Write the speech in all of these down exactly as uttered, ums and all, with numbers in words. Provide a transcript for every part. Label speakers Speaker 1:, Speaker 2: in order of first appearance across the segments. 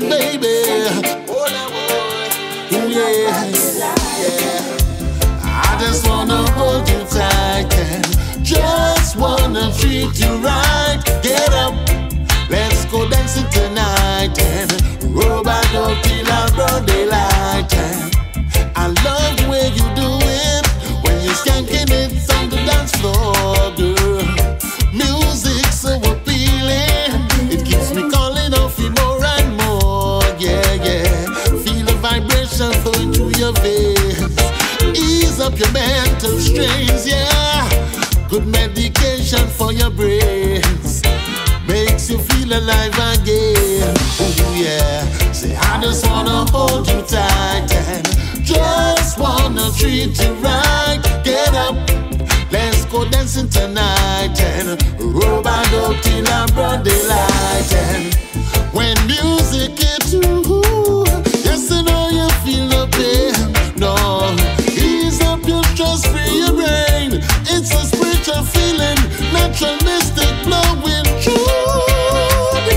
Speaker 1: it, baby. Oh, yeah, yeah. I just wanna hold you tight and just wanna treat you right. Get up, let's go dancing tonight and roll back up till our broad daylight. And I love the way you do it when you're skanking it on the dance floor, girl. Music so appealing, it keeps me calling off you more and more. Yeah, yeah. Feel the vibration flowing through your veins. Ease up your mental strains, yeah. Good medication for your brains. Makes you feel alive again. Oh yeah. Say I just wanna hold you tight and just wanna treat you right. Get up, let's go dancing tonight and roll back up till our broad daylight. And when music hits you, yes I know you feel the pain. No, ease up your stress, free your brain. It's a spiritual feeling, natural mystic blowing through the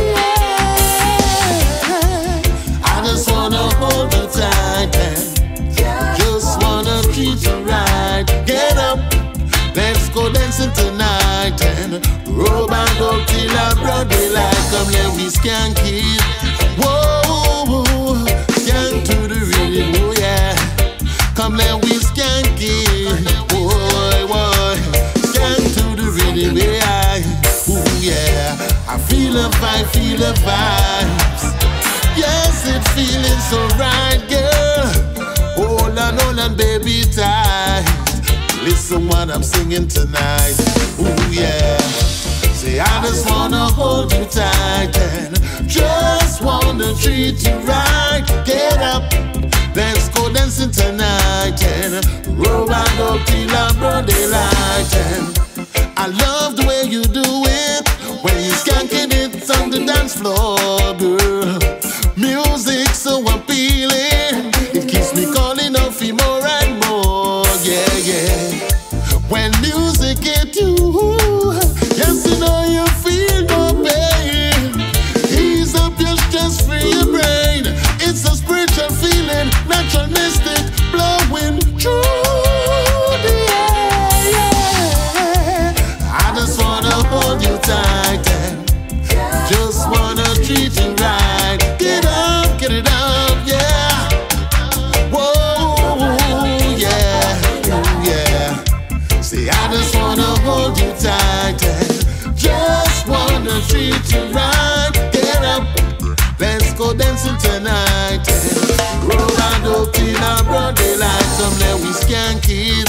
Speaker 1: air. I just wanna hold you tight and just wanna treat you right. Get up, let's go dancing tonight and roll back up till our broad daylight. Come let me skank it. Whoa, skank to the rhythm, oh yeah. Come let we skank it. Boy, boy, skank to the rhythm, yeah. Ooh yeah, I feel the vibe, feel the vibes. Yes, it feeling so right, girl. Hold on, hold on, baby, tight. Listen what I'm singing tonight. Ooh yeah. Say I just wanna hold you tight and just wanna treat you right. Get up, let's go dancing tonight and roll back up till our broad daylight. And I love the way you do it when you skanking it on the dance floor, girl. Music so appealing, it keeps me calling out for more and more. Yeah, yeah. When music hit you, yes you know you feel no pain. Ease up your stress, free your brain. It's a spiritual feeling, natural mystic blowing through the air. Yeah. I just wanna hold you tight and just wanna treat you right. Get up, get it up, yeah. Whoa, yeah, yeah. See, I just wanna hold you tight and just wanna treat you right. Get up, let's go dancing tonight and roll around up till our broad daylight. Come let we skank it.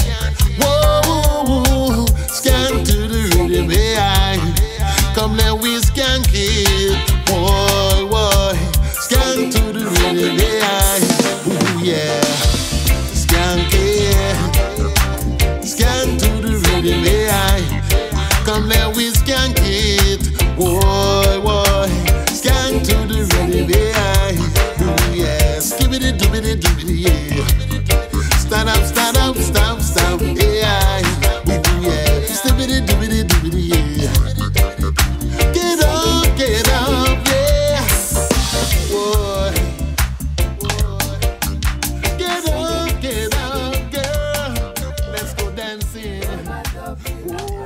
Speaker 1: Whoa, skank to the rhythm, yeah. Come let we skank it. Boy, boy, skank to the rhythm, yeah. Ooh, yeah. Skank it. Skank to the rhythm, yeah. Come let we skank it. Boy, boy, skank to the rhythm, yeah. Ooh, yeah. Skibbity, dibbity, dibbity, yeah. Stand up, stand up, stop, stop, yeah. Ooh, yeah. Skibbity, dibbity, dibbity, yeah. Get up, get up, yeah. Boy, boy. Get up, get up, girl. Let's go dancing. Whoa.